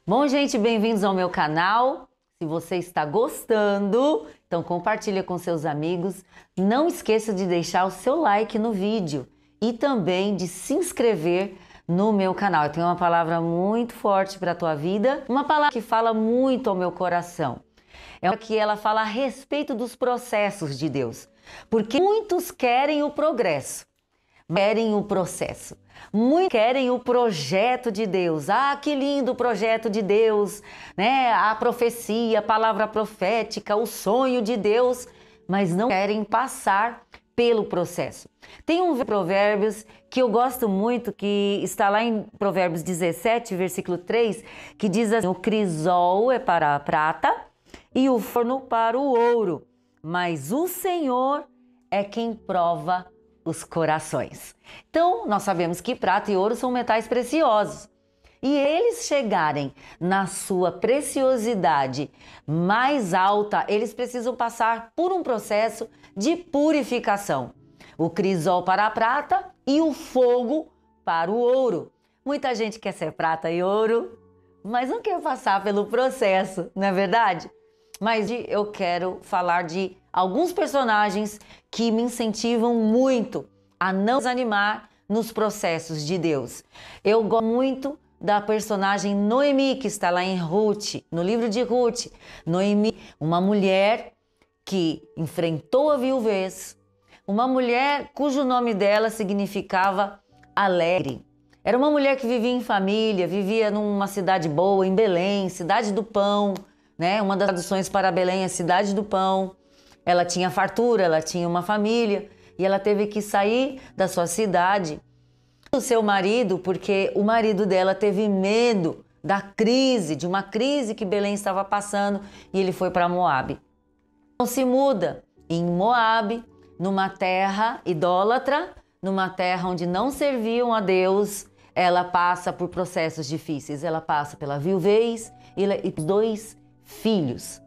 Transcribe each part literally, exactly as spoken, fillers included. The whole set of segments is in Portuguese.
Bom, gente, bem-vindos ao meu canal. Se você está gostando, então compartilha com seus amigos. Não esqueça de deixar o seu like no vídeo e também de se inscrever no meu canal. Eu tenho uma palavra muito forte para a tua vida, uma palavra que fala muito ao meu coração. É que ela fala a respeito dos processos de Deus, porque muitos querem o progresso, querem o processo. Muitos querem o projeto de Deus. Ah, que lindo o projeto de Deus, né? A profecia, a palavra profética, o sonho de Deus, mas não querem passar pelo processo. Tem um Provérbios que eu gosto muito, que está lá em Provérbios dezessete, versículo três, que diz assim: o crisol é para a prata e o forno para o ouro, mas o Senhor é quem prova os corações. Então, nós sabemos que prata e ouro são metais preciosos. E eles chegarem na sua preciosidade mais alta, eles precisam passar por um processo de purificação. O crisol para a prata e o fogo para o ouro. Muita gente quer ser prata e ouro, mas não quer passar pelo processo, não é verdade? Mas eu quero falar de alguns personagens que me incentivam muito a não desanimar nos processos de Deus. Eu gosto muito da personagem Noemi, que está lá em Ruth, no livro de Ruth. Noemi, uma mulher que enfrentou a viuvez, uma mulher cujo nome dela significava alegre. Era uma mulher que vivia em família, vivia numa cidade boa, em Belém, cidade do pão, né? Uma das traduções para Belém é cidade do pão. Ela tinha fartura, ela tinha uma família e ela teve que sair da sua cidade do seu marido, porque o marido dela teve medo da crise, de uma crise que Belém estava passando, e ele foi para Moabe. Então se muda em Moabe, numa terra idólatra, numa terra onde não serviam a Deus. Ela passa por processos difíceis, ela passa pela viuvez e dois filhos.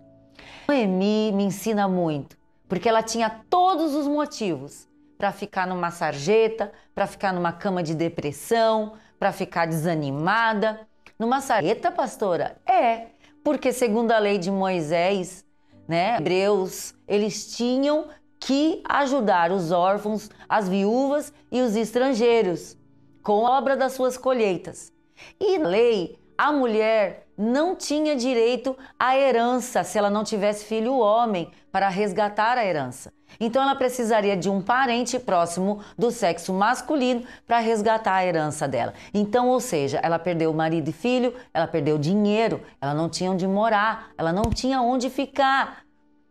Noemi me ensina muito, porque ela tinha todos os motivos para ficar numa sarjeta, para ficar numa cama de depressão, para ficar desanimada. Numa sarjeta, pastora? É, porque segundo a lei de Moisés, né, hebreus, eles tinham que ajudar os órfãos, as viúvas e os estrangeiros com a obra das suas colheitas. E na lei, a mulher não tinha direito à herança se ela não tivesse filho homem para resgatar a herança. Então ela precisaria de um parente próximo do sexo masculino para resgatar a herança dela. Então, ou seja, ela perdeu marido e filho, ela perdeu dinheiro, ela não tinha onde morar, ela não tinha onde ficar.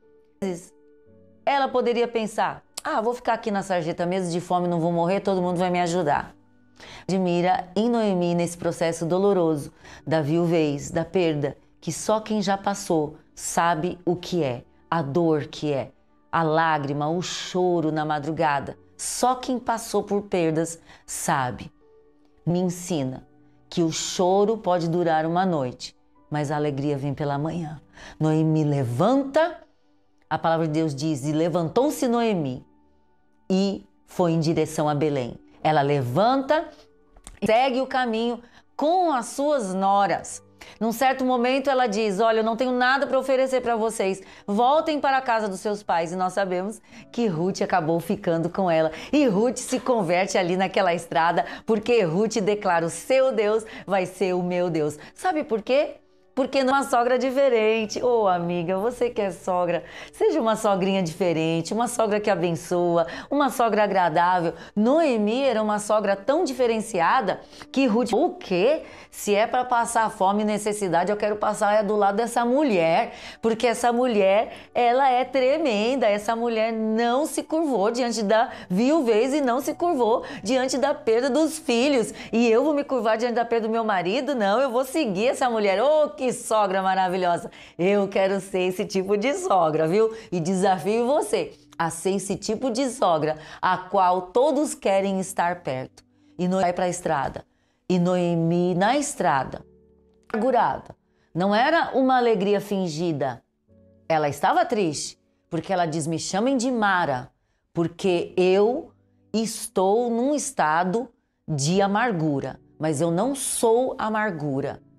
Ela poderia pensar: ah, vou ficar aqui na sarjeta mesmo, de fome não vou morrer, todo mundo vai me ajudar. Admira em Noemi nesse processo doloroso da viuvez, da perda, que só quem já passou sabe o que é, a dor que é, a lágrima, o choro na madrugada. Só quem passou por perdas sabe. Me ensina que o choro pode durar uma noite, mas a alegria vem pela manhã. Noemi levanta, a palavra de Deus diz, e levantou-se Noemi e foi em direção a Belém. Ela levanta, segue o caminho com as suas noras. Num certo momento ela diz: olha, eu não tenho nada para oferecer para vocês, voltem para a casa dos seus pais. E nós sabemos que Ruth acabou ficando com ela. E Ruth se converte ali naquela estrada, porque Ruth declara: o seu Deus vai ser o meu Deus. Sabe por quê? Porque não é uma sogra diferente. Ô, oh, amiga, você que é sogra, seja uma sogrinha diferente, uma sogra que abençoa, uma sogra agradável. Noemi era uma sogra tão diferenciada que Ruth, o quê? Se é para passar fome e necessidade, eu quero passar do lado dessa mulher, porque essa mulher, ela é tremenda. Essa mulher não se curvou diante da viuvez e não se curvou diante da perda dos filhos. E eu vou me curvar diante da perda do meu marido? Não, eu vou seguir essa mulher. Ô, oh, que sogra maravilhosa! Eu quero ser esse tipo de sogra, viu? E desafio você a ser esse tipo de sogra a qual todos querem estar perto. E Noemi vai para a estrada. E Noemi na estrada, amargurada. Não era uma alegria fingida. Ela estava triste, porque ela diz: me chamem de Mara, porque eu estou num estado de amargura, mas eu não sou amargura.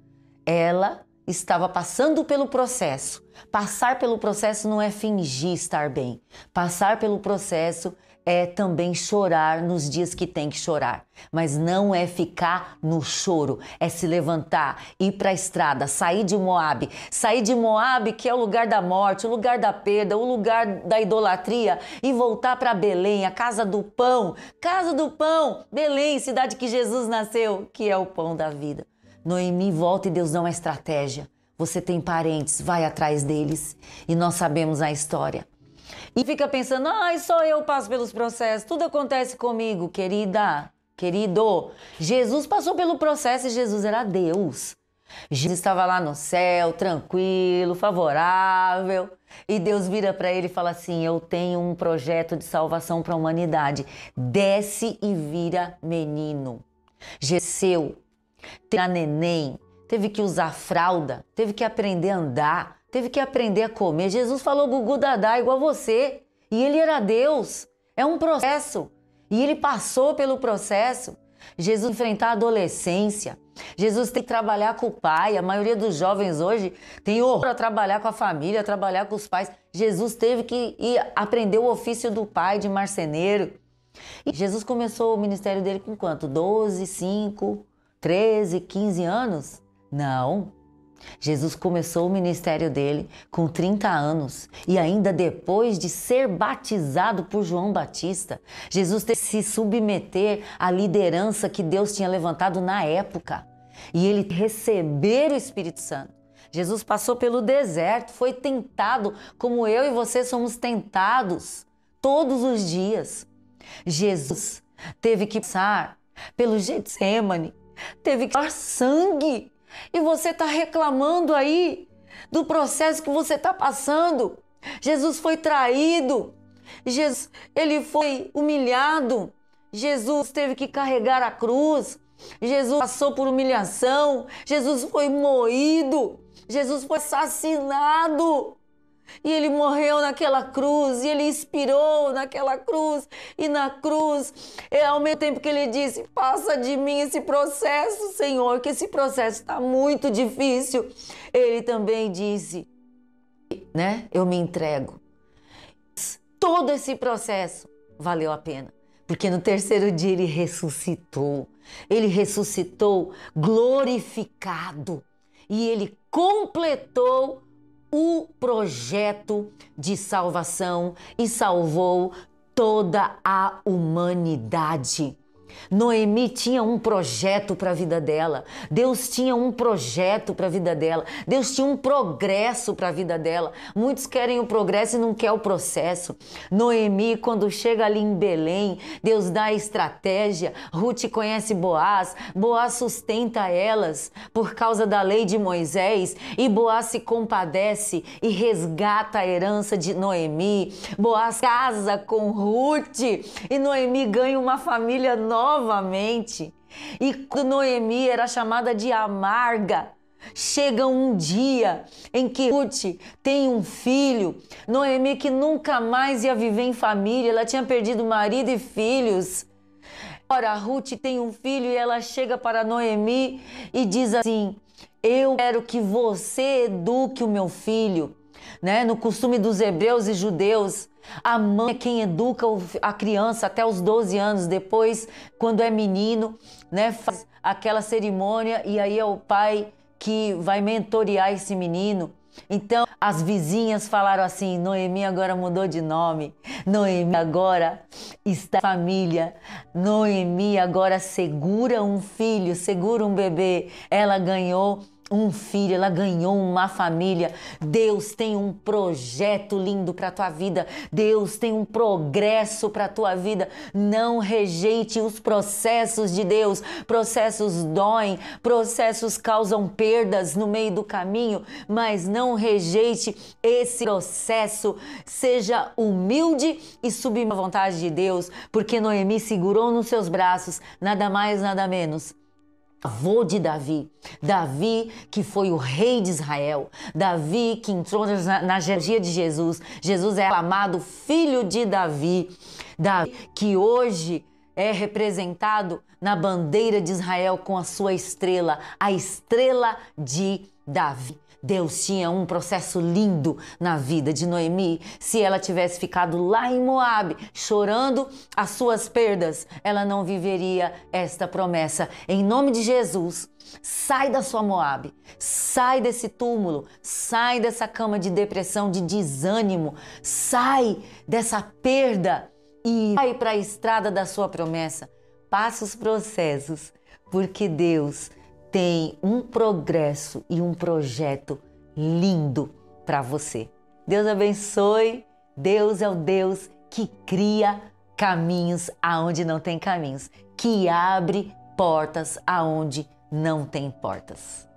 ela estava passando pelo processo. Passar pelo processo não é fingir estar bem. Passar pelo processo é também chorar nos dias que tem que chorar. Mas não é ficar no choro, é se levantar, ir para a estrada, sair de Moabe. Sair de Moabe, que é o lugar da morte, o lugar da perda, o lugar da idolatria, e voltar para Belém, a casa do pão. Casa do pão, Belém, cidade que Jesus nasceu, que é o pão da vida. Noemi volta e Deus dá uma estratégia. Você tem parentes, vai atrás deles. E nós sabemos a história. E fica pensando, ai, só eu passo pelos processos, tudo acontece comigo, querida, querido. Jesus passou pelo processo e Jesus era Deus. Jesus estava lá no céu, tranquilo, favorável. E Deus vira para ele e fala assim, eu tenho um projeto de salvação para a humanidade. Desce e vira menino. Jesus teve a neném, teve que usar fralda, teve que aprender a andar, teve que aprender a comer. Jesus falou gugu dadá igual você. E ele era Deus. É um processo. E ele passou pelo processo. Jesus enfrentar a adolescência. Jesus tem que trabalhar com o pai. A maioria dos jovens hoje tem horror a trabalhar com a família, a trabalhar com os pais. Jesus teve que ir aprender o ofício do pai de marceneiro. E Jesus começou o ministério dele com quanto? doze, cinco, treze, quinze anos? Não. Jesus começou o ministério dele com trinta anos e ainda depois de ser batizado por João Batista. Jesus teve que se submeter à liderança que Deus tinha levantado na época e ele receber o Espírito Santo. Jesus passou pelo deserto, foi tentado como eu e você somos tentados todos os dias. Jesus teve que passar pelo Getsêmani, teve que dar sangue. E você está reclamando aí do processo que você está passando. Jesus foi traído. Jesus, ele foi humilhado. Jesus teve que carregar a cruz. Jesus passou por humilhação. Jesus foi moído. Jesus foi assassinado. E ele morreu naquela cruz, e ele expirou naquela cruz, e na cruz, é ao mesmo tempo que ele disse, passa de mim esse processo, Senhor, que esse processo está muito difícil. Ele também disse, né, eu me entrego. Todo esse processo valeu a pena, porque no terceiro dia ele ressuscitou, ele ressuscitou glorificado, e ele completou o projeto de salvação e salvou toda a humanidade. Noemi tinha um projeto para a vida dela. Deus tinha um projeto para a vida dela. Deus tinha um progresso para a vida dela. Muitos querem o progresso e não querem o processo. Noemi, quando chega ali em Belém, Deus dá a estratégia. Ruth conhece Boaz. Boaz sustenta elas por causa da lei de Moisés. E Boaz se compadece e resgata a herança de Noemi. Boaz casa com Ruth e Noemi ganha uma família nova. Novamente. E quando Noemi era chamada de amarga, chega um dia em que Ruth tem um filho. Noemi, que nunca mais ia viver em família, ela tinha perdido marido e filhos. Ora, Ruth tem um filho e ela chega para Noemi e diz assim, eu quero que você eduque o meu filho. Né? No costume dos hebreus e judeus, a mãe é quem educa a criança até os doze anos. Depois, quando é menino, né, faz aquela cerimônia e aí é o pai que vai mentorear esse menino. Então, as vizinhas falaram assim, Noemi agora mudou de nome, Noemi agora está família, Noemi agora segura um filho, segura um bebê. Ela ganhou um filho, ela ganhou uma família. Deus tem um projeto lindo para a tua vida. Deus tem um progresso para a tua vida. Não rejeite os processos de Deus. Processos doem, processos causam perdas no meio do caminho, mas não rejeite esse processo. Seja humilde e submissa à vontade de Deus, porque Noemi segurou nos seus braços nada mais, nada menos avô de Davi, Davi que foi o rei de Israel, Davi que entrou na, na genealogia de Jesus. Jesus é aclamado filho de Davi, Davi que hoje é representado na bandeira de Israel com a sua estrela, a estrela de Davi. Deus tinha um processo lindo na vida de Noemi. Se ela tivesse ficado lá em Moabe, chorando as suas perdas, ela não viveria esta promessa. Em nome de Jesus, sai da sua Moabe, sai desse túmulo, sai dessa cama de depressão, de desânimo, sai dessa perda e vai para a estrada da sua promessa. Passa os processos, porque Deus tem um progresso e um projeto lindo para você. Deus abençoe. Deus é o Deus que cria caminhos aonde não tem caminhos, que abre portas aonde não tem portas.